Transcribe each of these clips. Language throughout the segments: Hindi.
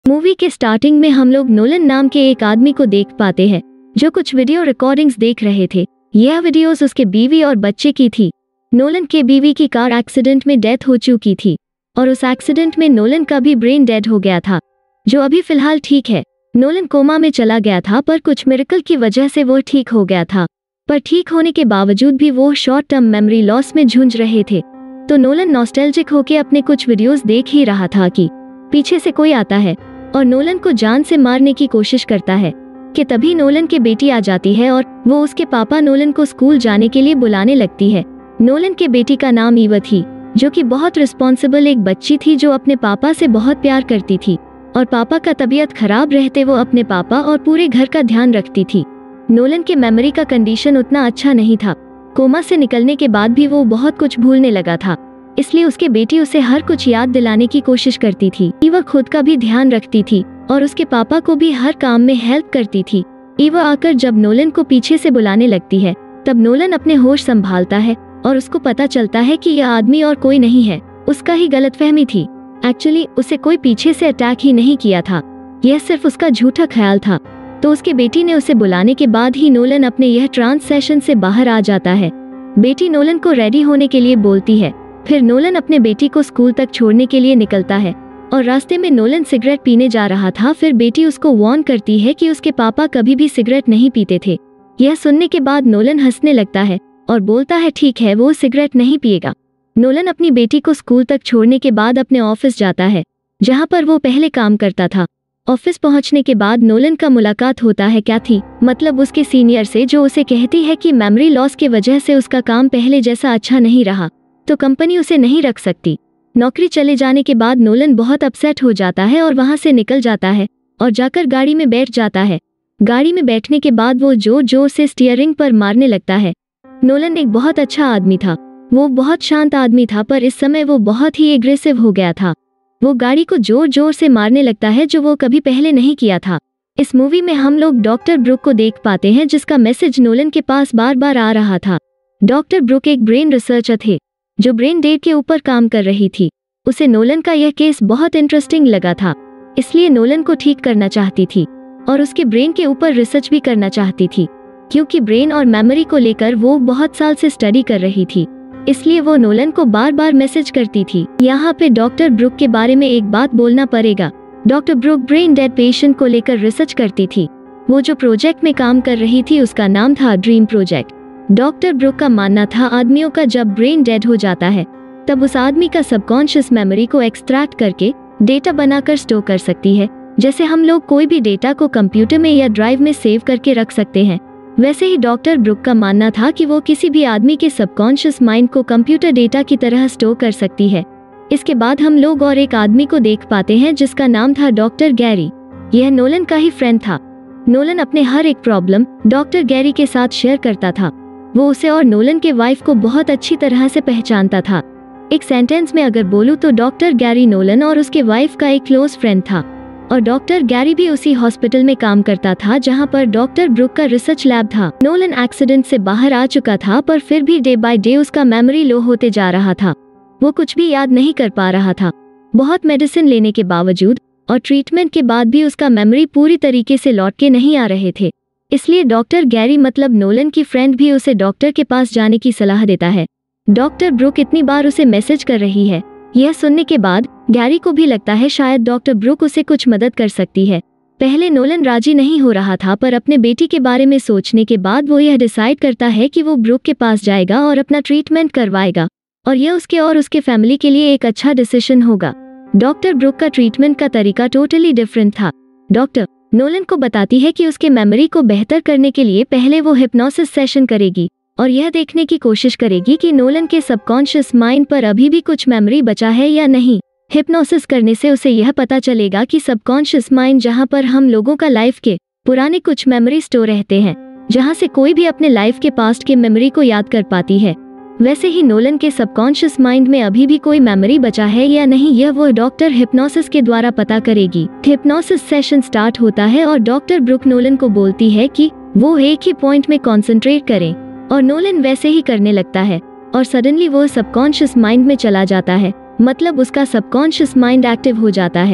मूवी के स्टार्टिंग में हम लोग नोलन नाम के एक आदमी को देख पाते हैं जो कुछ वीडियो रिकॉर्डिंग्स देख रहे थे। यह वीडियोस उसके बीवी और बच्चे की थी। नोलन के बीवी की कार एक्सीडेंट में डेथ हो चुकी थी और उस एक्सीडेंट में नोलन का भी ब्रेन डेड हो गया था, जो अभी फिलहाल ठीक है। नोलन कोमा में चला गया था पर कुछ मिरेकल की वजह से वो ठीक हो गया था, पर ठीक होने के बावजूद भी वो शॉर्ट टर्म मेमोरी लॉस में जूझ रहे थे। तो नोलन नॉस्टैल्जिक होके अपने कुछ वीडियोस देख ही रहा था कि पीछे से कोई आता है और नोलन को जान से मारने की कोशिश करता है कि तभी नोलन की बेटी आ जाती है और वो उसके पापा नोलन को स्कूल जाने के लिए बुलाने लगती है। नोलन के बेटी का नाम ईवा थी, जो कि बहुत रिस्पॉन्सिबल एक बच्ची थी जो अपने पापा से बहुत प्यार करती थी और पापा का तबीयत खराब रहते वो अपने पापा और पूरे घर का ध्यान रखती थी। नोलन के मेमोरी का कंडीशन उतना अच्छा नहीं था। कोमा से निकलने के बाद भी वो बहुत कुछ भूलने लगा था, इसलिए उसके बेटी उसे हर कुछ याद दिलाने की कोशिश करती थी। ईवा खुद का भी ध्यान रखती थी और उसके पापा को भी हर काम में हेल्प करती थी। ईवा आकर जब नोलन को पीछे से बुलाने लगती है तब नोलन अपने होश संभालता है और उसको पता चलता है कि यह आदमी और कोई नहीं है, उसका ही गलतफहमी थी। एक्चुअली उसे कोई पीछे से अटैक ही नहीं किया था, यह सिर्फ उसका झूठा ख्याल था। तो उसके बेटी ने उसे बुलाने के बाद ही नोलन अपने यह ट्रांस सेशन से बाहर आ जाता है। बेटी नोलन को रेडी होने के लिए बोलती है। फिर नोलन अपने बेटी को स्कूल तक छोड़ने के लिए निकलता है और रास्ते में नोलन सिगरेट पीने जा रहा था। फिर बेटी उसको वार्न करती है कि उसके पापा कभी भी सिगरेट नहीं पीते थे। यह सुनने के बाद नोलन हंसने लगता है और बोलता है ठीक है, वो सिगरेट नहीं पिएगा। नोलन अपनी बेटी को स्कूल तक छोड़ने के बाद अपने ऑफिस जाता है, जहाँ पर वो पहले काम करता था। ऑफिस पहुंचने के बाद नोलन का मुलाकात होता है कैथी, मतलब उसके सीनियर से, जो उसे कहती है कि मेमोरी लॉस की वजह से उसका काम पहले जैसा अच्छा नहीं रहा तो कंपनी उसे नहीं रख सकती। नौकरी चले जाने के बाद नोलन बहुत अपसेट हो जाता है और वहां से निकल जाता है और जाकर गाड़ी में बैठ जाता है। गाड़ी में बैठने के बाद वो जोर जोर से स्टीयरिंग पर मारने लगता है। नोलन एक बहुत अच्छा आदमी था, वो बहुत शांत आदमी था, पर इस समय वो बहुत ही एग्रेसिव हो गया था। वो गाड़ी को जोर जोर से मारने लगता है, जो वो कभी पहले नहीं किया था। इस मूवी में हम लोग डॉक्टर ब्रुक को देख पाते हैं, जिसका मैसेज नोलन के पास बार बार आ रहा था। डॉक्टर ब्रुक एक ब्रेन रिसर्चर थे जो ब्रेन डेड के ऊपर काम कर रही थी। उसे नोलन का यह केस बहुत इंटरेस्टिंग लगा था, इसलिए नोलन को ठीक करना चाहती थी और उसके ब्रेन के ऊपर रिसर्च भी करना चाहती थी, क्योंकि ब्रेन और मेमोरी को लेकर वो बहुत साल से स्टडी कर रही थी। इसलिए वो नोलन को बार बार मैसेज करती थी। यहाँ पे डॉक्टर ब्रुक के बारे में एक बात बोलना पड़ेगा। Doctor Brook brain dead patient को लेकर रिसर्च करती थी। वो जो प्रोजेक्ट में काम कर रही थी उसका नाम था ड्रीम प्रोजेक्ट। डॉक्टर ब्रुक का मानना था आदमियों का जब ब्रेन डेड हो जाता है तब उस आदमी का सबकॉन्शियस मेमोरी को एक्सट्रैक्ट करके डेटा बनाकर स्टोर कर सकती है। जैसे हम लोग कोई भी डेटा को कंप्यूटर में या ड्राइव में सेव करके रख सकते हैं, वैसे ही डॉक्टर ब्रुक का मानना था कि वो किसी भी आदमी के सबकॉन्शियस माइंड को कंप्यूटर डेटा की तरह स्टोर कर सकती है। इसके बाद हम लोग और एक आदमी को देख पाते हैं जिसका नाम था डॉक्टर गैरी। यह नोलन का ही फ्रेंड था। नोलन अपने हर एक प्रॉब्लम डॉक्टर गैरी के साथ शेयर करता था। वो उसे और नोलन के वाइफ को बहुत अच्छी तरह से पहचानता था। एक सेंटेंस में अगर बोलूं तो डॉक्टर गैरी नोलन और उसके वाइफ का एक क्लोज फ्रेंड था और डॉक्टर गैरी भी उसी हॉस्पिटल में काम करता था जहां पर डॉक्टर ब्रुक का रिसर्च लैब था। नोलन एक्सीडेंट से बाहर आ चुका था, पर फिर भी डे बाय डे उसका मेमोरी लो होते जा रहा था। वो कुछ भी याद नहीं कर पा रहा था। बहुत मेडिसिन लेने के बावजूद और ट्रीटमेंट के बाद भी उसका मेमोरी पूरी तरीके से लौट के नहीं आ रहे थे। इसलिए डॉक्टर गैरी मतलब नोलन की फ्रेंड भी उसे डॉक्टर के पास जाने की सलाह देता है। डॉक्टर ब्रुक इतनी बार उसे मैसेज कर रही है। यह सुनने के बाद गैरी को भी लगता है शायद डॉक्टर ब्रुक उसे कुछ मदद कर सकती है। पहले नोलन राजी नहीं हो रहा था, पर अपने बेटी के बारे में सोचने के बाद वो यह डिसाइड करता है कि वो ब्रुक के पास जाएगा और अपना ट्रीटमेंट करवाएगा और यह उसके और उसके फैमिली के लिए एक अच्छा डिसीजन होगा। डॉक्टर ब्रुक का ट्रीटमेंट का तरीका टोटली डिफरेंट था। डॉक्टर नोलन को बताती है कि उसके मेमोरी को बेहतर करने के लिए पहले वो हिप्नोसिस सेशन करेगी और यह देखने की कोशिश करेगी कि नोलन के सबकॉन्शियस माइंड पर अभी भी कुछ मेमोरी बचा है या नहीं। हिप्नोसिस करने से उसे यह पता चलेगा कि सबकॉन्शियस माइंड जहां पर हम लोगों का लाइफ के पुराने कुछ मेमोरी स्टोर रहते हैं, जहां से कोई भी अपने लाइफ के पास्ट के मेमोरी को याद कर पाती है, वैसे ही नोलन के सबकॉन्शियस माइंड में अभी भी कोई मेमोरी बचा है या नहीं, यह वो डॉक्टर हिप्नोसिस के द्वारा पता करेगी। हिप्नोसिस सेशन स्टार्ट होता है और डॉक्टर ब्रुक नोलन को बोलती है कि वो एक ही पॉइंट में कॉन्सेंट्रेट करें और नोलन वैसे ही करने लगता है और सडनली वो सबकॉन्शियस माइंड में चला जाता है, मतलब उसका सबकॉन्शियस माइंड एक्टिव हो जाता है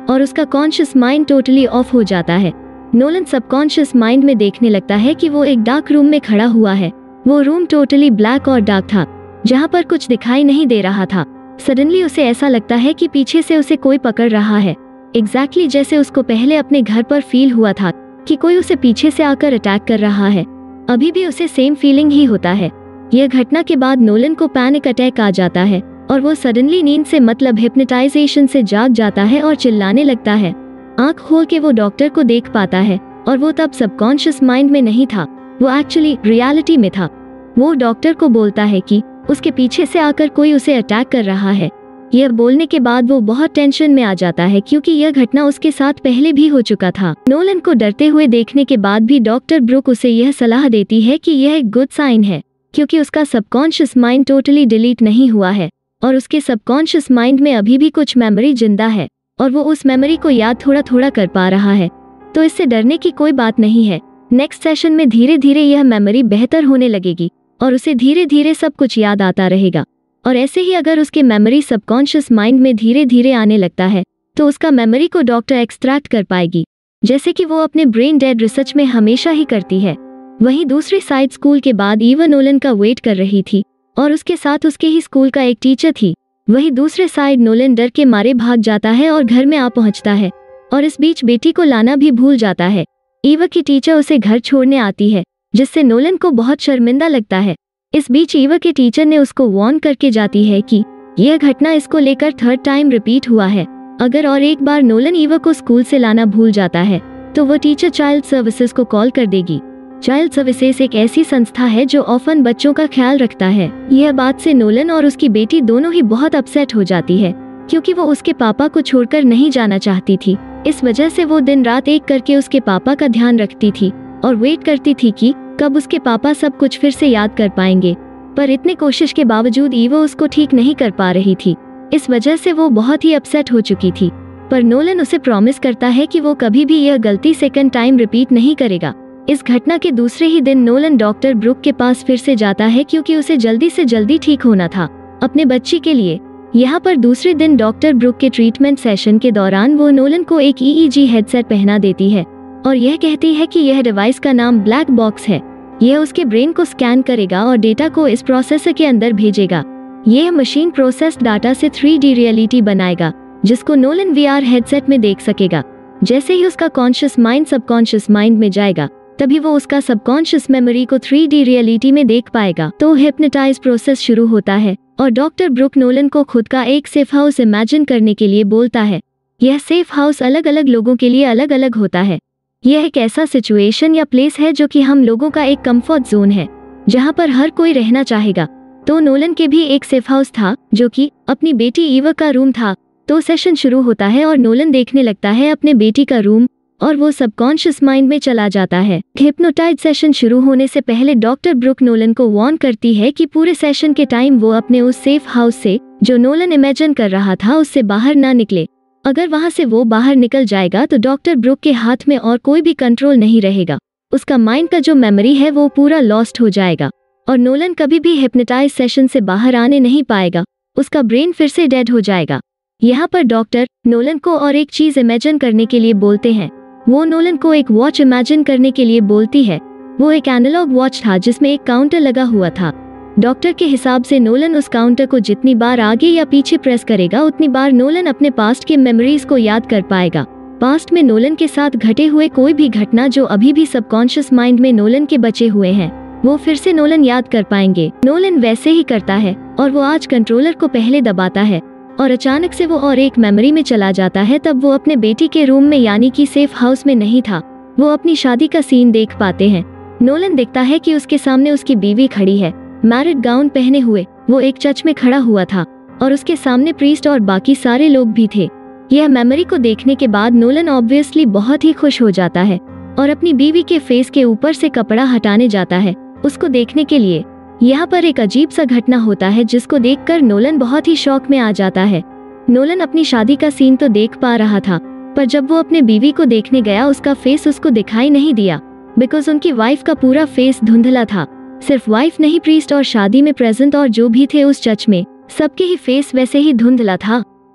और उसका कॉन्शियस माइंड टोटली ऑफ हो जाता है। नोलन सबकॉन्शियस माइंड में देखने लगता है कि वो एक डार्क रूम में खड़ा हुआ है। वो रूम टोटली ब्लैक और डार्क था, जहाँ पर कुछ दिखाई नहीं दे रहा था। सडनली उसे ऐसा लगता है कि पीछे से उसे कोई पकड़ रहा है, एग्जैक्टली जैसे उसको पहले अपने घर पर फील हुआ था कि कोई उसे पीछे से आकर अटैक कर रहा है। अभी भी उसे सेम फीलिंग ही होता है। यह घटना के बाद नोलन को पैनिक अटैक आ जाता है और वो सडनली नींद से मतलब हिप्नोटाइजेशन से जाग जाता है और चिल्लाने लगता है। आंख खोल के वो डॉक्टर को देख पाता है और वो तब सबकॉन्शियस माइंड में नहीं था, वो एक्चुअली रियलिटी में था। वो डॉक्टर को बोलता है कि उसके पीछे से आकर कोई उसे अटैक कर रहा है। यह बोलने के बाद वो बहुत टेंशन में आ जाता है क्योंकि यह घटना उसके साथ पहले भी हो चुका था। नोलन को डरते हुए देखने के बाद भी डॉक्टर ब्रुक उसे यह सलाह देती है कि यह एक गुड साइन है क्योंकि उसका सबकॉन्शियस माइंड टोटली डिलीट नहीं हुआ है और उसके सबकॉन्शियस माइंड में अभी भी कुछ मेमोरी जिंदा है और वो उस मेमोरी को याद थोड़ा थोड़ा कर पा रहा है, तो इससे डरने की कोई बात नहीं है। नेक्स्ट सेशन में धीरे धीरे यह मेमोरी बेहतर होने लगेगी और उसे धीरे धीरे सब कुछ याद आता रहेगा। और ऐसे ही अगर उसके मेमोरी सबकॉन्शियस माइंड में धीरे धीरे आने लगता है तो उसका मेमोरी को डॉक्टर एक्सट्रैक्ट कर पाएगी, जैसे कि वो अपने ब्रेन डेड रिसर्च में हमेशा ही करती है। वहीं दूसरी साइड स्कूल के बाद ईवा नोलन का वेट कर रही थी और उसके साथ उसके ही स्कूल का एक टीचर थी। वहीं दूसरे साइड नोलन डर के मारे भाग जाता है और घर में आ पहुंचता है और इस बीच बेटी को लाना भी भूल जाता है। ईवा की टीचर उसे घर छोड़ने आती है जिससे नोलन को बहुत शर्मिंदा लगता है। इस बीच ईवा के टीचर ने उसको वार्न करके जाती है कि यह घटना इसको लेकर 3rd टाइम रिपीट हुआ है। अगर और एक बार नोलन ईवा को स्कूल से लाना भूल जाता है तो वो टीचर चाइल्ड सर्विसेज को कॉल कर देगी। चाइल्ड सर्विसेज एक ऐसी संस्था है जो ऑफन बच्चों का ख्याल रखता है। यह बात से नोलन और उसकी बेटी दोनों ही बहुत अपसेट हो जाती है क्योंकि वो उसके पापा को छोड़कर नहीं जाना चाहती थी। इस वजह से वो दिन रात एक करके उसके पापा का ध्यान रखती थी और वेट करती थी कि कब उसके पापा सब कुछ फिर से याद कर पाएंगे। पर इतने कोशिश के बावजूद ईवा उसको ठीक नहीं कर पा रही थी। इस वजह से वो बहुत ही अपसेट हो चुकी थी। पर नोलन उसे प्रॉमिस करता है कि वो कभी भी यह गलती 2nd टाइम रिपीट नहीं करेगा। इस घटना के दूसरे ही दिन नोलन डॉक्टर ब्रुक के पास फिर से जाता है क्योंकि उसे जल्दी से जल्दी ठीक होना था अपने बच्ची के लिए। यहाँ पर दूसरे दिन डॉक्टर ब्रुक के ट्रीटमेंट सेशन के दौरान वो नोलन को एक EEG हेडसेट पहना देती है और यह कहती है कि यह डिवाइस का नाम ब्लैक बॉक्स है। यह उसके ब्रेन को स्कैन करेगा और डेटा को इस प्रोसेसर के अंदर भेजेगा। यह मशीन प्रोसेस्ड डाटा से 3D रियलिटी बनाएगा जिसको नोलन VR हेडसेट में देख सकेगा। जैसे ही उसका कॉन्शियस माइंड सबकॉन्शियस माइंड में जाएगा तभी वो उसका सबकॉन्शियस मेमोरी को 3D रियलिटी में देख पाएगा। तो हिप्नोटाइज प्रोसेस शुरू होता है और डॉक्टर ब्रुक नोलन को खुद का एक सेफ हाउस इमेजिन करने के लिए बोलता है। यह सेफ हाउस अलग अलग लोगों के लिए अलग अलग होता है। यह एक ऐसा सिचुएशन या प्लेस है जो कि हम लोगों का एक कंफर्ट जोन है जहाँ पर हर कोई रहना चाहेगा। तो नोलन के भी एक सेफ हाउस था जो कि अपनी बेटी ईवा का रूम था। तो सेशन शुरू होता है और नोलन देखने लगता है अपने बेटी का रूम और वो सबकॉन्शियस माइंड में चला जाता है। हिप्नोटाइज सेशन शुरू होने से पहले डॉक्टर ब्रुक नोलन को वार्न करती है कि पूरे सेशन के टाइम वो अपने उस सेफ हाउस से जो नोलन इमेजिन कर रहा था उससे बाहर ना निकले। अगर वहां से वो बाहर निकल जाएगा तो डॉक्टर ब्रुक के हाथ में और कोई भी कंट्रोल नहीं रहेगा। उसका माइंड का जो मेमोरी है वो पूरा लॉस्ट हो जाएगा और नोलन कभी भी हिप्नोटाइज सेशन से बाहर आने नहीं पाएगा। उसका ब्रेन फिर से डेड हो जाएगा। यहाँ पर डॉक्टर नोलन को और एक चीज इमेजिन करने के लिए बोलते हैं। वो नोलन को एक वॉच इमेजिन करने के लिए बोलती है। वो एक एनालॉग वॉच था जिसमें एक काउंटर लगा हुआ था। डॉक्टर के हिसाब से नोलन उस काउंटर को जितनी बार आगे या पीछे प्रेस करेगा उतनी बार नोलन अपने पास्ट के मेमोरीज को याद कर पाएगा। पास्ट में नोलन के साथ घटे हुए कोई भी घटना जो अभी भी सबकॉन्शियस माइंड में नोलन के बचे हुए हैं वो फिर से नोलन याद कर पाएंगे। नोलन वैसे ही करता है और वो आज कंट्रोलर को पहले दबाता है और अचानक से वो और एक मेमोरी में चला जाता है। तब वो अपने बेटी के रूम में यानी कि सेफ हाउस में नहीं था। वो अपनी शादी का सीन देख पाते हैं। नोलन देखता है कि उसके सामने उसकी बीवी खड़ी है, मैरिड गाउन पहने हुए। वो एक चर्च में खड़ा हुआ था और उसके सामने प्रीस्ट और बाकी सारे लोग भी थे। यह मेमोरी को देखने के बाद नोलन ऑब्वियसली बहुत ही खुश हो जाता है और अपनी बीवी के फेस के ऊपर से कपड़ा हटाने जाता है उसको देखने के लिए। यहाँ पर एक अजीब सा घटना होता है जिसको देखकर नोलन बहुत ही शॉक में आ जाता है। नोलन अपनी शादी का सीन तो देख पा रहा था पर जब वो अपने बीवी को देखने गया उसका फेस उसको दिखाई नहीं दिया बिकॉज उनकी वाइफ का पूरा फेस धुंधला था। सिर्फ वाइफ नहीं, प्रीस्ट और शादी में प्रेजेंट और जो भी थे उस चर्च में सबके ही फेस वैसे ही धुंधला था।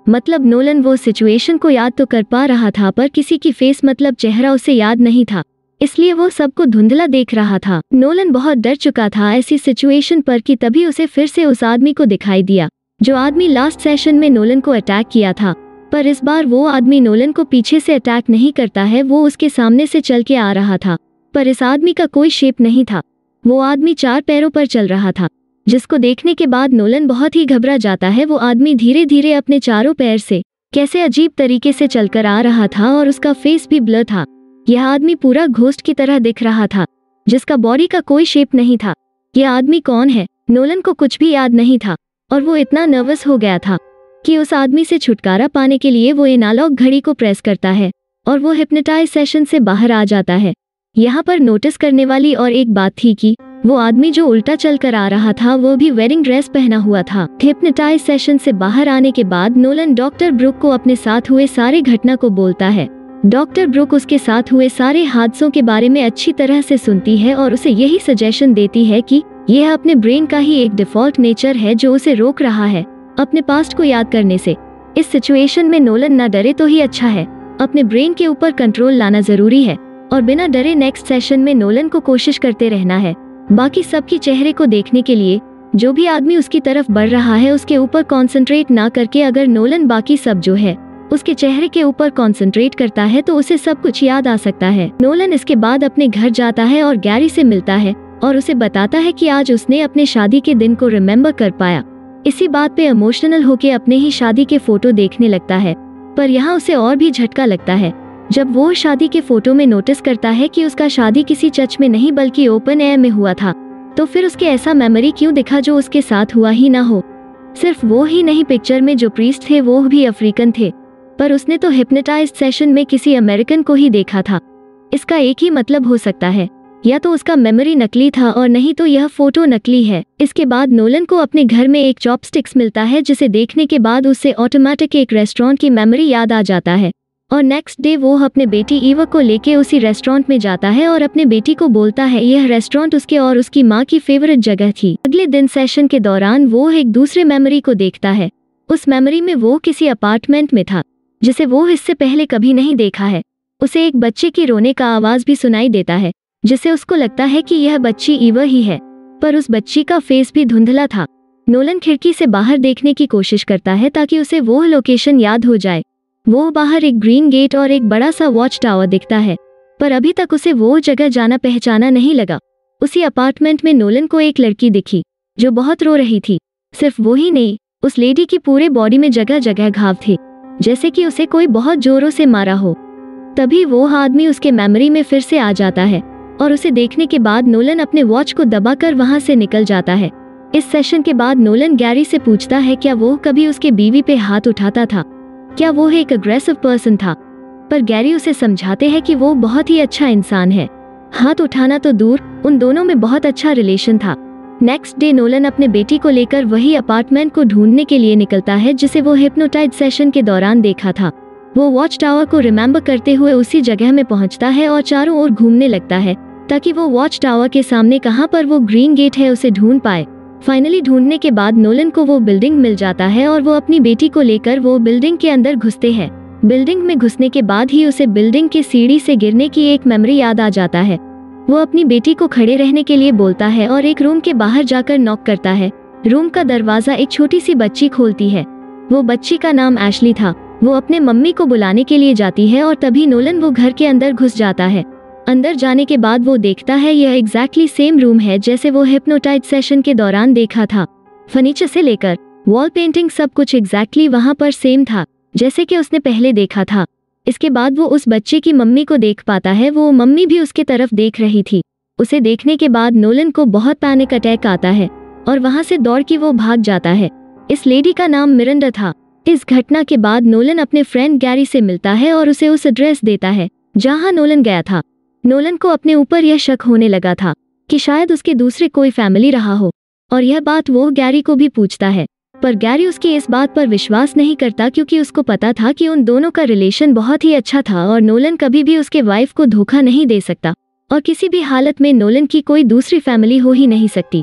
मतलब नोलन वो सिचुएशन को याद तो कर पा रहा था पर किसी की फेस मतलब चेहरा उसे याद नहीं था, इसलिए वो सबको धुंधला देख रहा था। नोलन बहुत डर चुका था ऐसी सिचुएशन पर कि तभी उसे फिर से उस आदमी को दिखाई दिया जो आदमी लास्ट सेशन में नोलन को अटैक किया था। पर इस बार वो आदमी नोलन को पीछे से अटैक नहीं करता है, वो उसके सामने से चल के आ रहा था। पर इस आदमी का कोई शेप नहीं था, वो आदमी 4 पैरों पर चल रहा था, जिसको देखने के बाद नोलन बहुत ही घबरा जाता है। वो आदमी धीरे धीरे अपने चारों पैर से कैसे अजीब तरीके से चलकर आ रहा था और उसका फेस भी ब्लर था। यह आदमी पूरा घोस्ट की तरह दिख रहा था, जिसका बॉडी का कोई शेप नहीं था। यह आदमी कौन है? नोलन को कुछ भी याद नहीं था और वो इतना नर्वस हो गया था कि उस आदमी से छुटकारा पाने के लिए वो एनालॉग घड़ी को प्रेस करता है और वो हिप्नोटाइज सेशन से बाहर आ जाता है। यहाँ पर नोटिस करने वाली और एक बात थी कि वो आदमी जो उल्टा चलकर आ रहा था वो भी वेडिंग ड्रेस पहना हुआ था। हिप्नोटाइज सेशन से बाहर आने के बाद नोलन डॉक्टर ब्रुक को अपने साथ हुए सारे घटना को बोलता है। डॉक्टर ब्रुक उसके साथ हुए सारे हादसों के बारे में अच्छी तरह से सुनती है और उसे यही सजेशन देती है कि यह अपने ब्रेन का ही एक डिफॉल्ट नेचर है जो उसे रोक रहा है अपने पास्ट को याद करने से। इस सिचुएशन में नोलन न डरे तो ही अच्छा है, अपने ब्रेन के ऊपर कंट्रोल लाना जरूरी है और बिना डरे नेक्स्ट सेशन में नोलन को कोशिश करते रहना है। बाकी सबकी चेहरे को देखने के लिए जो भी आदमी उसकी तरफ बढ़ रहा है उसके ऊपर कंसंट्रेट ना करके अगर नोलन बाकी सब जो है उसके चेहरे के ऊपर कंसंट्रेट करता है तो उसे सब कुछ याद आ सकता है। नोलन इसके बाद अपने घर जाता है और गैरी से मिलता है और उसे बताता है कि आज उसने अपने शादी के दिन को रिमेम्बर कर पाया। इसी बात पे इमोशनल होके अपने ही शादी के फोटो देखने लगता है। पर यहाँ उसे और भी झटका लगता है जब वो शादी के फोटो में नोटिस करता है कि उसका शादी किसी चर्च में नहीं बल्कि ओपन एयर में हुआ था। तो फिर उसके ऐसा मेमोरी क्यों दिखा जो उसके साथ हुआ ही ना हो। सिर्फ वो ही नहीं, पिक्चर में जो प्रीस्ट थे वो भी अफ्रीकन थे, पर उसने तो हिप्नोटाइज्ड सेशन में किसी अमेरिकन को ही देखा था। इसका एक ही मतलब हो सकता है, या तो उसका मेमोरी नकली था और नहीं तो यह फोटो नकली है। इसके बाद नोलन को अपने घर में एक चॉपस्टिक्स मिलता है जिसे देखने के बाद उससे ऑटोमेटिक एक रेस्टोरेंट की मेमोरी याद आ जाता है और नेक्स्ट डे वो अपने बेटी ईवा को लेके उसी रेस्टोरेंट में जाता है और अपने बेटी को बोलता है यह रेस्टोरेंट उसके और उसकी माँ की फेवरेट जगह थी। अगले दिन सेशन के दौरान वो एक दूसरे मेमोरी को देखता है। उस मेमोरी में वो किसी अपार्टमेंट में था जिसे वो इससे पहले कभी नहीं देखा है। उसे एक बच्चे की रोने का आवाज भी सुनाई देता है जिसे उसको लगता है कि यह बच्ची ईवा ही है, पर उस बच्ची का फेस भी धुंधला था। नोलन खिड़की से बाहर देखने की कोशिश करता है ताकि उसे वो लोकेशन याद हो जाए। वो बाहर एक ग्रीन गेट और एक बड़ा सा वॉच टावर दिखता है, पर अभी तक उसे वो जगह जाना पहचाना नहीं लगा। उसी अपार्टमेंट में नोलन को एक लड़की दिखी जो बहुत रो रही थी। सिर्फ वो ही नहीं, उस लेडी की पूरे बॉडी में जगह जगह घाव थे, जैसे कि उसे कोई बहुत जोरों से मारा हो। तभी वो आदमी उसके मेमोरी में फिर से आ जाता है और उसे देखने के बाद नोलन अपने वॉच को दबाकर वहां से निकल जाता है। इस सेशन के बाद नोलन गैरी से पूछता है क्या वो कभी उसके बीवी पे हाथ उठाता था, क्या वो एक अग्रेसिव पर्सन था। पर गैरी उसे समझाते हैं कि वो बहुत ही अच्छा इंसान है, हाथ उठाना तो दूर, उन दोनों में बहुत अच्छा रिलेशन था। नेक्स्ट डे नोलन अपने बेटी को लेकर वही अपार्टमेंट को ढूंढने के लिए निकलता है जिसे वो हिप्नोटाइज सेशन के दौरान देखा था। वो वॉच टावर को रिमेम्बर करते हुए उसी जगह में पहुंचता है और चारों ओर घूमने लगता है ताकि वो वॉच टावर के सामने कहां पर वो ग्रीन गेट है उसे ढूंढ पाए। फाइनली ढूंढने के बाद नोलन को वो बिल्डिंग मिल जाता है और वो अपनी बेटी को लेकर वो बिल्डिंग के अंदर घुसते हैं। बिल्डिंग में घुसने के बाद ही उसे बिल्डिंग के सीढ़ी से गिरने की एक मेमोरी याद आ जाता है। वो अपनी बेटी को खड़े रहने के लिए बोलता है और एक रूम के बाहर जाकर नॉक करता है। रूम का दरवाजा एक छोटी सी बच्ची खोलती है। वो बच्ची का नाम एशली था। वो अपने मम्मी को बुलाने के लिए जाती है और तभी नोलन वो घर के अंदर घुस जाता है। अंदर जाने के बाद वो देखता है यह एग्जैक्टली सेम रूम है जैसे वो हिप्नोटाइज सेशन के दौरान देखा था। फर्नीचर से लेकर वॉल पेंटिंग सब कुछ एग्जैक्टली वहां पर सेम था जैसे कि उसने पहले देखा था। इसके बाद वो उस बच्चे की मम्मी को देख पाता है, वो मम्मी भी उसके तरफ देख रही थी। उसे देखने के बाद नोलन को बहुत पैनिक अटैक आता है और वहां से दौड़ के वो भाग जाता है। इस लेडी का नाम मिरांडा था। इस घटना के बाद नोलन अपने फ्रेंड गैरी से मिलता है और उसे उस एड्रेस देता है जहां नोलन गया था। नोलन को अपने ऊपर यह शक होने लगा था कि शायद उसके दूसरे कोई फैमिली रहा हो और यह बात वो गैरी को भी पूछता है, पर गैरी उसकी इस बात पर विश्वास नहीं करता क्योंकि उसको पता था कि उन दोनों का रिलेशन बहुत ही अच्छा था और नोलन कभी भी उसके वाइफ को धोखा नहीं दे सकता और किसी भी हालत में नोलन की कोई दूसरी फैमिली हो ही नहीं सकती।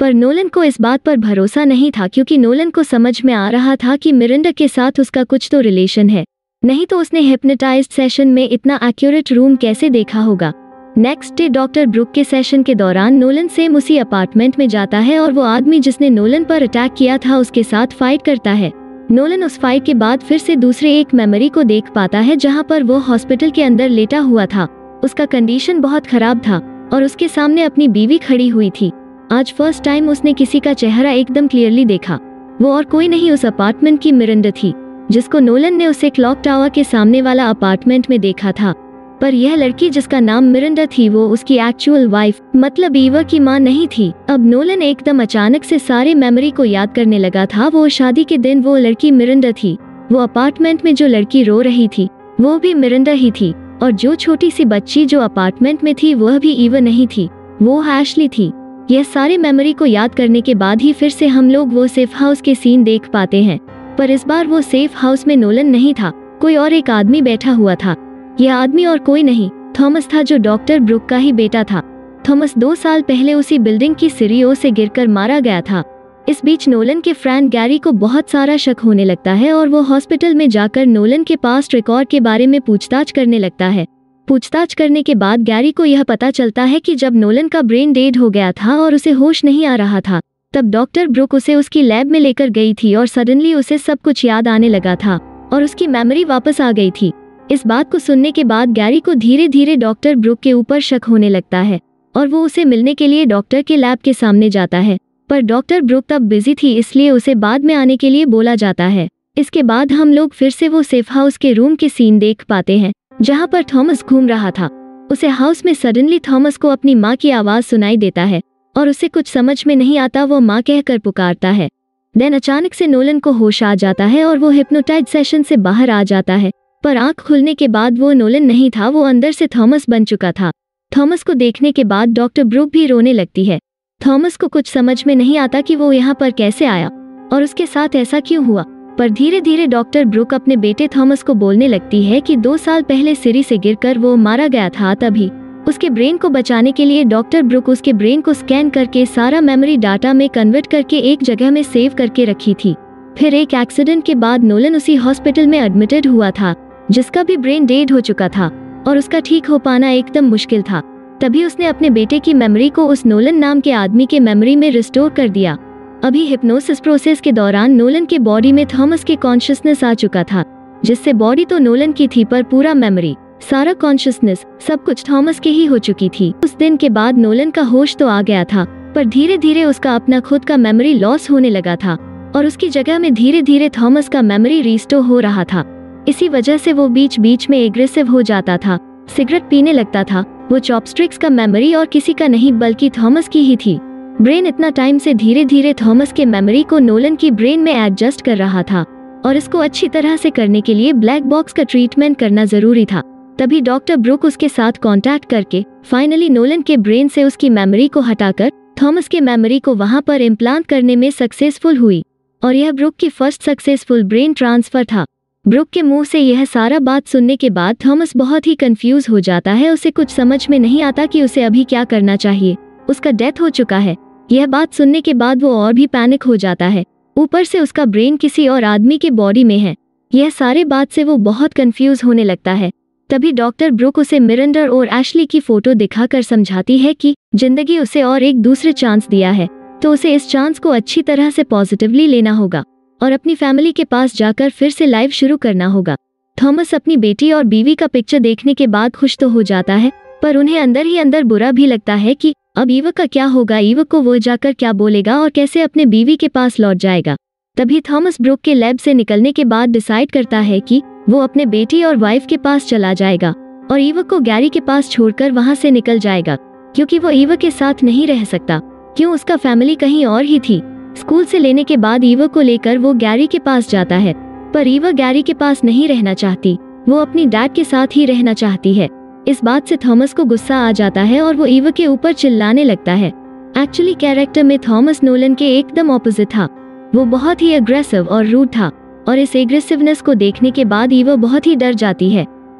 पर नोलन को इस बात पर भरोसा नहीं था, क्योंकि नोलन को समझ में आ रहा था कि मिरिंडा के साथ उसका कुछ तो रिलेशन है, नहीं तो उसने हिप्नोटाइज्ड सेशन में इतना एक्यूरेट रूम कैसे देखा होगा। नेक्स्ट डे डॉक्टर ब्रुक के सेशन के दौरान नोलन सेम उसी अपार्टमेंट में जाता है और वो आदमी जिसने नोलन पर अटैक किया था उसके साथ फाइट करता है। नोलन उस फाइट के बाद फिर से दूसरे एक मेमोरी को देख पाता है जहां पर वो हॉस्पिटल के अंदर लेटा हुआ था। उसका कंडीशन बहुत खराब था और उसके सामने अपनी बीवी खड़ी हुई थी। आज फर्स्ट टाइम उसने किसी का चेहरा एकदम क्लियरली देखा। वो और कोई नहीं उस अपार्टमेंट की मिरिंडा थी, जिसको नोलन ने उसे क्लॉक टावर के सामने वाला अपार्टमेंट में देखा था। पर यह लड़की जिसका नाम मिरिंडा थी वो उसकी एक्चुअल वाइफ मतलब ईवा की मां नहीं थी। अब नोलन एकदम अचानक से सारे मेमोरी को याद करने लगा था। वो शादी के दिन वो लड़की मिरिंडा थी, वो अपार्टमेंट में जो लड़की रो रही थी वो भी मिरिंडा ही थी, और जो छोटी सी बच्ची जो अपार्टमेंट में थी वह भी ईवा नहीं थी, वो एशली थी। यह सारे मेमोरी को याद करने के बाद ही फिर से हम लोग वो सेफ हाउस के सीन देख पाते हैं। पर इस बार वो सेफ हाउस में नोलन नहीं था, कोई और एक आदमी बैठा हुआ था। यह आदमी और कोई नहीं थॉमस था, जो डॉक्टर ब्रुक का ही बेटा था। थॉमस 2 साल पहले उसी बिल्डिंग की सीढ़ियों से गिरकर मारा गया था। इस बीच नोलन के फ्रेंड गैरी को बहुत सारा शक होने लगता है और वो हॉस्पिटल में जाकर नोलन के पास्ट रिकॉर्ड के बारे में पूछताछ करने लगता है। पूछताछ करने के बाद गैरी को यह पता चलता है कि जब नोलन का ब्रेन डेड हो गया था और उसे होश नहीं आ रहा था, तब डॉक्टर ब्रुक उसे उसकी लैब में लेकर गई थी और सडनली उसे सब कुछ याद आने लगा था और उसकी मेमोरी वापस आ गई थी। इस बात को सुनने के बाद गैरी को धीरे धीरे डॉक्टर ब्रुक के ऊपर शक होने लगता है और वो उसे मिलने के लिए डॉक्टर के लैब के सामने जाता है। पर डॉक्टर ब्रुक तब बिजी थी, इसलिए उसे बाद में आने के लिए बोला जाता है। इसके बाद हम लोग फिर से वो सेफ हाउस के रूम के सीन देख पाते हैं जहाँ पर थॉमस घूम रहा था। उसे हाउस में सडनली थॉमस को अपनी माँ की आवाज सुनाई देता है और उसे कुछ समझ में नहीं आता, वो माँ कहकर पुकारता है। देन अचानक से नोलन को होश आ जाता है और वो हिप्नोटाइज सेशन से बाहर आ जाता है। पर आंख खुलने के बाद वो नोलन नहीं था, वो अंदर से थॉमस बन चुका था। थॉमस को देखने के बाद डॉक्टर ब्रुक भी रोने लगती है। थॉमस को कुछ समझ में नहीं आता कि वो यहाँ पर कैसे आया और उसके साथ ऐसा क्यों हुआ। पर धीरे धीरे डॉक्टर ब्रुक अपने बेटे थॉमस को बोलने लगती है कि 2 साल पहले सीढ़ी से गिरकर वो मारा गया था, तभी उसके ब्रेन को बचाने के लिए डॉक्टर ब्रुक उसके ब्रेन को स्कैन करके सारा मेमोरी डाटा में कन्वर्ट करके एक जगह में सेव करके रखी थी। फिर एक एक्सीडेंट के बाद नोलन उसी हॉस्पिटल में एडमिटेड हुआ था जिसका भी ब्रेन डेड हो चुका था और उसका ठीक हो पाना एकदम मुश्किल था। तभी उसने अपने बेटे की मेमोरी को उस नोलन नाम के आदमी के मेमोरी में रिस्टोर कर दिया। अभी हिप्नोसिस प्रोसेस के दौरान नोलन के बॉडी में थॉमस के कॉन्शियसनेस आ चुका था, जिससे बॉडी तो नोलन की थी पर पूरा मेमोरी, सारा कॉन्शियसनेस, सब कुछ थॉमस के ही हो चुकी थी। उस दिन के बाद नोलन का होश तो आ गया था, पर धीरे धीरे उसका अपना खुद का मेमोरी लॉस होने लगा था और उसकी जगह में धीरे धीरे थॉमस का मेमोरी रिस्टोर हो रहा था। इसी वजह से वो बीच बीच में एग्रेसिव हो जाता था, सिगरेट पीने लगता था। वो चॉपस्टिक्स का मेमोरी और किसी का नहीं बल्कि थॉमस की ही थी। ब्रेन इतना टाइम से धीरे धीरे थॉमस के मेमोरी को नोलन की ब्रेन में एडजस्ट कर रहा था और इसको अच्छी तरह से करने के लिए ब्लैक बॉक्स का ट्रीटमेंट करना जरूरी था। तभी डॉक्टर ब्रुक उसके साथ कांटेक्ट करके फाइनली नोलन के ब्रेन से उसकी मेमोरी को हटाकर थॉमस के मेमोरी को वहां पर इम्प्लांट करने में सक्सेसफुल हुई और यह ब्रुक की फर्स्ट सक्सेसफुल ब्रेन ट्रांसफर था। ब्रुक के मुंह से यह सारा बात सुनने के बाद थॉमस बहुत ही कंफ्यूज हो जाता है। उसे कुछ समझ में नहीं आता कि उसे अभी क्या करना चाहिए। उसका डेथ हो चुका है। यह बात सुनने के बाद वो और भी पैनिक हो जाता है। ऊपर से उसका ब्रेन किसी और आदमी के बॉडी में है। यह सारे बात से वो बहुत कंफ्यूज होने लगता है। तभी डॉक्टर ब्रुक उसे मिरिंडा और एशली की फोटो दिखाकर समझाती है कि जिंदगी उसे और एक दूसरे चांस दिया है, तो उसे इस चांस को अच्छी तरह से पॉजिटिवली लेना होगा और अपनी फैमिली के पास जाकर फिर से लाइफ शुरू करना होगा। थॉमस अपनी बेटी और बीवी का पिक्चर देखने के बाद खुश तो हो जाता है, पर उन्हें अंदर ही अंदर बुरा भी लगता है कि अब ईवा का क्या होगा, ईवा को वो जाकर क्या बोलेगा और कैसे अपने बीवी के पास लौट जाएगा। तभी थॉमस ब्रुक के लैब से निकलने के बाद डिसाइड करता है कि वो अपने बेटी और वाइफ के पास चला जाएगा और ईवा को गैरी के पास छोड़कर वहां से निकल जाएगा, क्योंकि वो ईवा के साथ नहीं रह सकता। क्यों, उसका फैमिली कहीं और ही थी। स्कूल से लेने के बाद ईवा को लेकर वो गैरी के पास जाता है, पर ईवा गैरी के पास नहीं रहना चाहती, वो अपनी डैड के साथ ही रहना चाहती है। इस बात से थॉमस को गुस्सा आ जाता है और वो ईवा के ऊपर चिल्लाने लगता है। एक्चुअली कैरेक्टर में थॉमस नोलन के एकदम ऑपोजिट था। वो बहुत ही अग्रेसिव और रूड था और इस एग्रेसिवनेस को देखने के बाद ईवा बहुत ही डर जाती है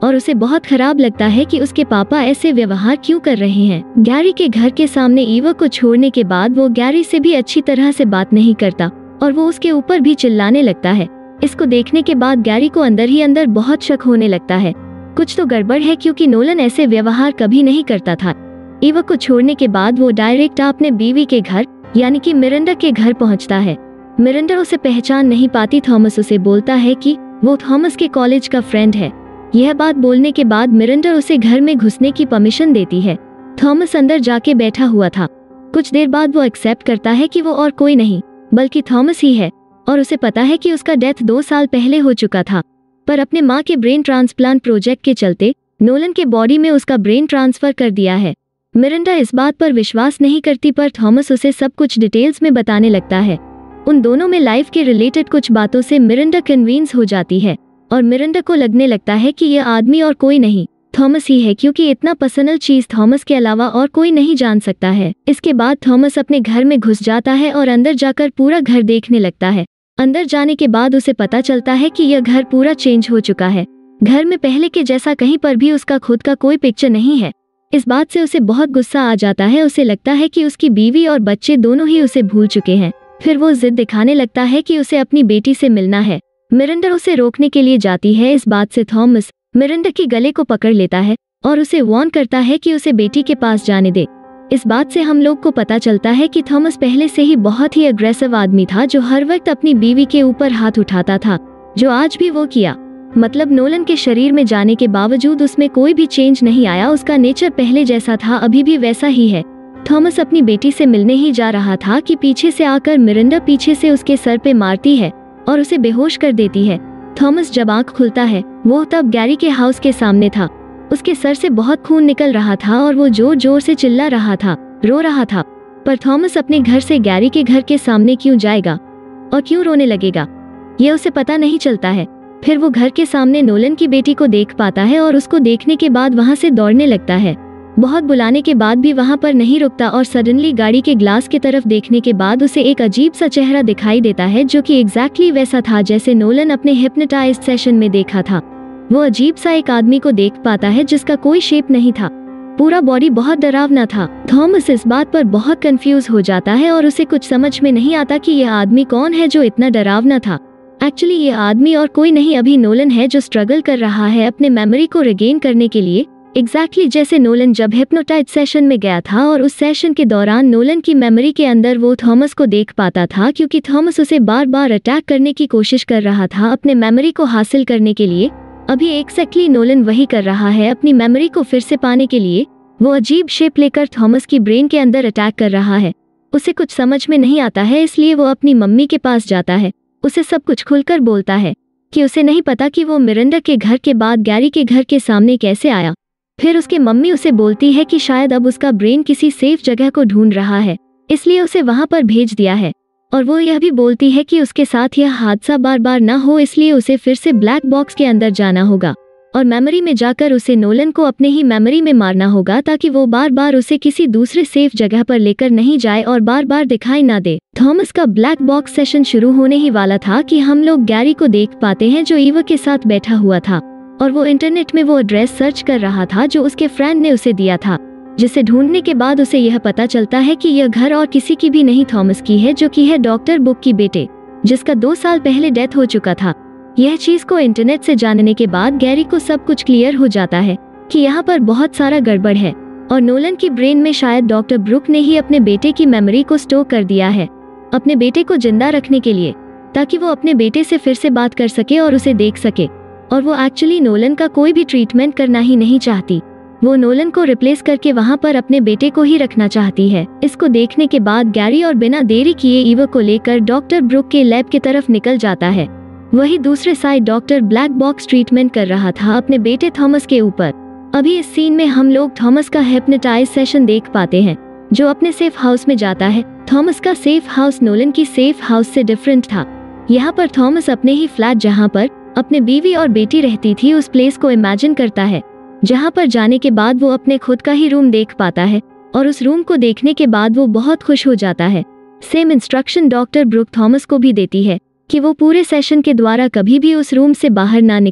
और उसे बहुत खराब लगता है कि उसके पापा ऐसे व्यवहार क्यों कर रहे हैं। गैरी के घर के सामने ईवा को छोड़ने के बाद वो गैरी से भी अच्छी तरह से बात नहीं करता और वो उसके ऊपर भी चिल्लाने लगता है। इसको देखने के बाद गैरी को अंदर ही अंदर बहुत शक होने लगता है, कुछ तो गड़बड़ है, क्योंकि नोलन ऐसे व्यवहार कभी नहीं करता था। ईवा को छोड़ने के बाद वो डायरेक्ट अपने बीवी के घर यानी कि मिरांडा के घर पहुंचता है। मिरांडा उसे पहचान नहीं पाती। थॉमस उसे बोलता है कि वो थॉमस के कॉलेज का फ्रेंड है। यह बात बोलने के बाद मिरांडा उसे घर में घुसने की परमिशन देती है। थॉमस अंदर जाके बैठा हुआ था। कुछ देर बाद वो एक्सेप्ट करता है कि वो और कोई नहीं बल्कि थॉमस ही है और उसे पता है कि उसका डेथ 2 साल पहले हो चुका था, पर अपने माँ के ब्रेन ट्रांसप्लांट प्रोजेक्ट के चलते नोलन के बॉडी में उसका ब्रेन ट्रांसफर कर दिया है। मिरांडा इस बात पर विश्वास नहीं करती, पर थॉमस उसे सब कुछ डिटेल्स में बताने लगता है। उन दोनों में लाइफ के रिलेटेड कुछ बातों से मिरांडा कन्विंस हो जाती है और मिरांडा को लगने लगता है कि यह आदमी और कोई नहीं थॉमस ही है, क्योंकि इतना पर्सनल चीज थॉमस के अलावा और कोई नहीं जान सकता है। इसके बाद थॉमस अपने घर में घुस जाता है और अंदर जाकर पूरा घर देखने लगता है। अंदर जाने के बाद उसे पता चलता है कि यह घर पूरा चेंज हो चुका है। घर में पहले के जैसा कहीं पर भी उसका खुद का कोई पिक्चर नहीं है। इस बात से उसे बहुत गुस्सा आ जाता है। उसे लगता है कि उसकी बीवी और बच्चे दोनों ही उसे भूल चुके हैं। फिर वो जिद दिखाने लगता है कि उसे अपनी बेटी से मिलना है। मिरांडा उसे रोकने के लिए जाती है। इस बात से थॉमस मिरांडा की गले को पकड़ लेता है और उसे वार्न करता है कि उसे बेटी के पास जाने दे। इस बात से हम लोग को पता चलता है कि थॉमस पहले से ही बहुत ही अग्रेसिव आदमी था, जो हर वक्त अपनी बीवी के ऊपर हाथ उठाता था, जो आज भी वो किया। मतलब नोलन के शरीर में जाने के बावजूद उसमें कोई भी चेंज नहीं आया। उसका नेचर पहले जैसा था, अभी भी वैसा ही है। थॉमस अपनी बेटी से मिलने ही जा रहा था कि पीछे से आकर मिरांडा पीछे से उसके सर पे मारती है और उसे बेहोश कर देती है। थॉमस जब आंख खुलता है वो तब गैरी के हाउस के सामने था। उसके सर से बहुत खून निकल रहा था और वो जोर जोर से चिल्ला रहा था, रो रहा था। पर थॉमस अपने घर से गैरी के घर के सामने क्यों जाएगा और क्यों रोने लगेगा, ये उसे पता नहीं चलता है। फिर वो घर के सामने नोलन की बेटी को देख पाता है और उसको देखने के बाद वहां से दौड़ने लगता है। बहुत बुलाने के बाद भी वहां पर नहीं रुकता और सडनली गाड़ी के ग्लास की तरफ देखने के बाद उसे एक अजीब सा चेहरा दिखाई देता है, जो कि एग्जैक्टली वैसा था जैसे नोलन अपने हिप्नोटाइज्ड सेशन में देखा था। वो अजीब सा एक आदमी को देख पाता है जिसका कोई शेप नहीं था, पूरा बॉडी बहुत डरावना था। थॉमस इस बात पर बहुत कंफ्यूज हो जाता है और उसे कुछ समझ में नहीं आता कि यह आदमी कौन है जो इतना डरावना था। एक्चुअली ये आदमी और कोई नहीं अभी नोलन है, जो स्ट्रगल कर रहा है अपने मेमोरी को रिगेन करने के लिए, एग्जैक्टली जैसे नोलन जब हिप्नोटाइज सेशन में गया था और उस सेशन के दौरान नोलन की मेमोरी के अंदर वो थॉमस को देख पाता था, क्योंकि थॉमस उसे बार बार अटैक करने की कोशिश कर रहा था अपने मेमोरी को हासिल करने के लिए। अभी एग्जैक्टली नोलन वही कर रहा है अपनी मेमोरी को फिर से पाने के लिए। वो अजीब शेप लेकर थॉमस की ब्रेन के अंदर अटैक कर रहा है। उसे कुछ समझ में नहीं आता है, इसलिए वो अपनी मम्मी के पास जाता है। उसे सब कुछ खुलकर बोलता है कि उसे नहीं पता कि वो मिरांडा के घर के बाद गैरी के घर के सामने कैसे आया। फिर उसके मम्मी उसे बोलती है कि शायद अब उसका ब्रेन किसी सेफ जगह को ढूंढ रहा है, इसलिए उसे वहां पर भेज दिया है। और वो यह भी बोलती है कि उसके साथ यह हादसा बार बार ना हो, इसलिए उसे फिर से ब्लैक बॉक्स के अंदर जाना होगा और मेमोरी में जाकर उसे नोलन को अपने ही मेमोरी में मारना होगा, ताकि वो बार बार उसे किसी दूसरे सेफ जगह पर लेकर नहीं जाए और बार बार दिखाई ना दे। थॉमस का ब्लैक बॉक्स सेशन शुरू होने ही वाला था कि हम लोग गैरी को देख पाते हैं, जो ईवा के साथ बैठा हुआ था और वो इंटरनेट में वो एड्रेस सर्च कर रहा था जो उसके फ्रेंड ने उसे दिया था, जिसे ढूंढने के बाद उसे यह पता चलता है कि यह घर और किसी की भी नहीं थॉमस की है, जो कि है डॉक्टर बुक की बेटे, जिसका 2 साल पहले डेथ हो चुका था। यह चीज को इंटरनेट से जानने के बाद गैरी को सब कुछ क्लियर हो जाता है कि यहाँ पर बहुत सारा गड़बड़ है और नोलन की ब्रेन में शायद डॉक्टर ब्रुक ने ही अपने बेटे की मेमोरी को स्टोर कर दिया है, अपने बेटे को जिंदा रखने के लिए, ताकि वो अपने बेटे से फिर से बात कर सके और उसे देख सके। और वो एक्चुअली नोलन का कोई भी ट्रीटमेंट करना ही नहीं चाहती। वो नोलन को रिप्लेस करके वहाँ पर अपने बेटे को ही रखना चाहती है। इसको देखने के बाद गैरी और बिना देरी किए ईवा को लेकर डॉक्टर ब्रुक के लैब की तरफ निकल जाता है। वही दूसरे side doctor black box treatment कर रहा था अपने बेटे थॉमस के ऊपर। अभी इस सीन में हम लोग थॉमस का हिप्नोटाइज सेशन देख पाते हैं, जो अपने सेफ हाउस में जाता है। थॉमस का सेफ हाउस नोलन की सेफ हाउस से डिफरेंट था। यहाँ पर थॉमस अपने ही फ्लैट, जहाँ पर अपने बीवी और बेटी रहती थी, उस प्लेस को इमेजिन करता है, जहाँ पर जाने के बाद वो अपने खुद का ही रूम देख पाता है और उस रूम को देखने के बाद वो बहुत खुश हो जाता है। Same instruction doctor Brook Thomas को भी देती है कि वो पूरे सेशन के द्वारा कभी भी उस रूम से बाहर ना निकले,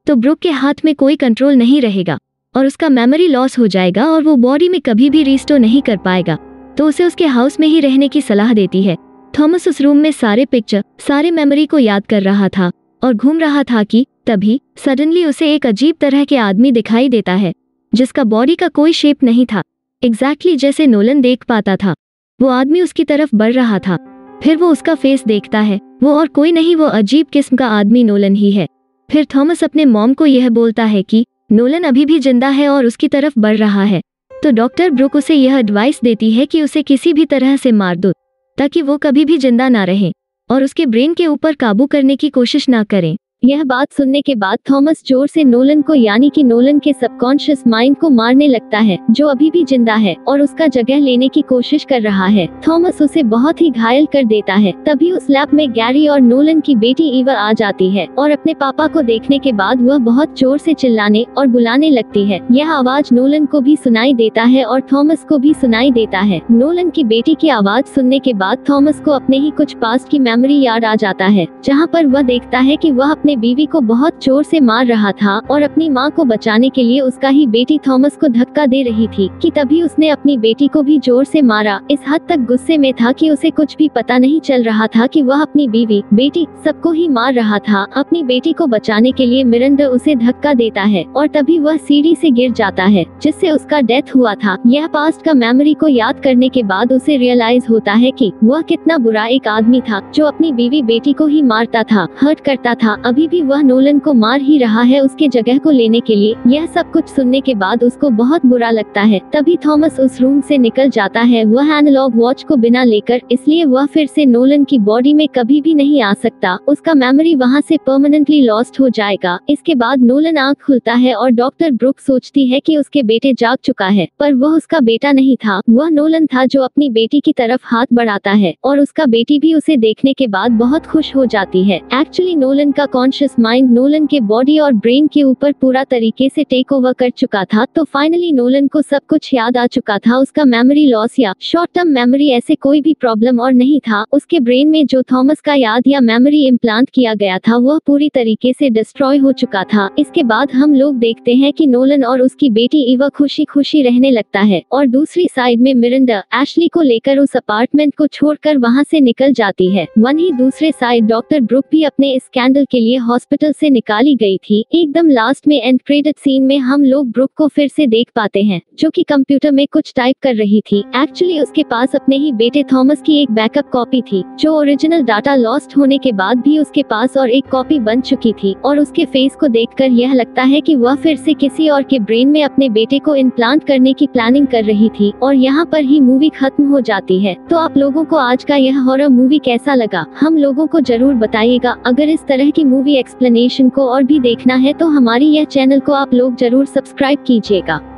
तो ब्रुक के हाथ में कोई कंट्रोल नहीं रहेगा और उसका मेमोरी लॉस हो जाएगा और वो बॉडी में कभी भी रिस्टोर नहीं कर पाएगा। तो उसे उसके हाउस में ही रहने की सलाह देती है। थॉमस उस रूम में सारे पिक्चर, सारे मेमोरी को याद कर रहा था और घूम रहा था कि तभी सडनली उसे एक अजीब तरह के आदमी दिखाई देता है जिसका बॉडी का कोई शेप नहीं था, एग्जैक्टली जैसे नोलन देख पाता था। वो आदमी उसकी तरफ बढ़ रहा था। फिर वो उसका फेस देखता है। वो और कोई नहीं, वो अजीब किस्म का आदमी नोलन ही है। फिर थॉमस अपने मॉम को यह बोलता है कि नोलन अभी भी जिंदा है और उसकी तरफ बढ़ रहा है। तो डॉक्टर ब्रुक उसे यह एडवाइस देती है कि उसे किसी भी तरह से मार दो ताकि वो कभी भी जिंदा ना रहे और उसके ब्रेन के ऊपर काबू करने की कोशिश ना करें। यह बात सुनने के बाद थॉमस जोर से नोलन को यानी कि नोलन के सबकॉन्शियस माइंड को मारने लगता है जो अभी भी जिंदा है और उसका जगह लेने की कोशिश कर रहा है। थॉमस उसे बहुत ही घायल कर देता है। तभी उस लैब में गैरी और नोलन की बेटी ईवा आ जाती है और अपने पापा को देखने के बाद वह बहुत जोर से चिल्लाने और बुलाने लगती है। यह आवाज नोलन को भी सुनाई देता है और थॉमस को भी सुनाई देता है। नोलन की बेटी की आवाज सुनने के बाद थॉमस को अपने ही कुछ पास्ट की मेमोरी याद आ जाता है जहाँ पर वह देखता है कि वह अपने बीवी को बहुत जोर से मार रहा था और अपनी माँ को बचाने के लिए उसका ही बेटी थॉमस को धक्का दे रही थी कि तभी उसने अपनी बेटी को भी जोर से मारा। इस हद तक गुस्से में था कि उसे कुछ भी पता नहीं चल रहा था कि वह अपनी बीवी, बेटी सबको ही मार रहा था। अपनी बेटी को बचाने के लिए मिरांडा उसे धक्का देता है और तभी वह सीढ़ी से गिर जाता है जिससे उसका डेथ हुआ था। यह पास्ट का मेमोरी को याद करने के बाद उसे रियलाइज होता है कि वह कितना बुरा एक आदमी था जो अपनी बीवी बेटी को ही मारता था, हर्ट करता था। अभी भी वह नोलन को मार ही रहा है उसके जगह को लेने के लिए। यह सब कुछ सुनने के बाद उसको बहुत बुरा लगता है। तभी थॉमस उस रूम से निकल जाता है, वह एनालॉग वॉच को बिना लेकर, इसलिए वह फिर से नोलन की बॉडी में कभी भी नहीं आ सकता। उसका मेमोरी वहाँ से परमानेंटली लॉस्ट हो जाएगा। इसके बाद नोलन आँख खुलता है और डॉक्टर ब्रुक सोचती है कि उसके बेटे जाग चुका है, पर वह उसका बेटा नहीं था, वह नोलन था जो अपनी बेटी की तरफ हाथ बढ़ाता है और उसका बेटी भी उसे देखने के बाद बहुत खुश हो जाती है। एक्चुअली नोलन का कॉन्शियस माइंड नोलन के बॉडी और ब्रेन के ऊपर पूरा तरीके से टेक ओवर कर चुका था। तो फाइनली नोलन को सब कुछ याद आ चुका था। उसका मेमोरी लॉस या शॉर्ट टर्म मेमोरी ऐसे कोई भी प्रॉब्लम और नहीं था। उसके ब्रेन में जो थॉमस का याद या मेमोरी इम्प्लांट किया गया था वह पूरी तरीके से डिस्ट्रॉय हो चुका था। इसके बाद हम लोग देखते हैं कि नोलन और उसकी बेटी ईवा खुशी खुशी रहने लगता है और दूसरी साइड में मिरांडा एशली को लेकर उस अपार्टमेंट को छोड़कर वहां से निकल जाती है। वहीं दूसरे साइड डॉक्टर ब्रुक भी अपने इस स्कैंडल के लिए हॉस्पिटल से निकाली गई थी। एकदम लास्ट में एंड क्रेडिट सीन में हम लोग ब्रुक को फिर से देख पाते हैं जो कि कंप्यूटर में कुछ टाइप कर रही थी। एक्चुअली उसके पास अपने ही बेटे थॉमस की एक बैकअप कॉपी थी जो ओरिजिनल डाटा लॉस्ट होने के बाद भी उसके पास और एक कॉपी बन चुकी थी और उसके फेस को देखकर यह लगता है कि वह फिर से किसी और के ब्रेन में अपने बेटे को इम्प्लांट करने की प्लानिंग कर रही थी और यहाँ पर ही मूवी खत्म हो जाती है। तो आप लोगों को आज का यह हॉरर मूवी कैसा लगा हम लोगों को जरूर बताइएगा। अगर इस तरह की मूवी एक्सप्लेनेशन को और भी देखना है तो हमारी यह चैनल को आप लोग जरूर सब्सक्राइब कीजिएगा।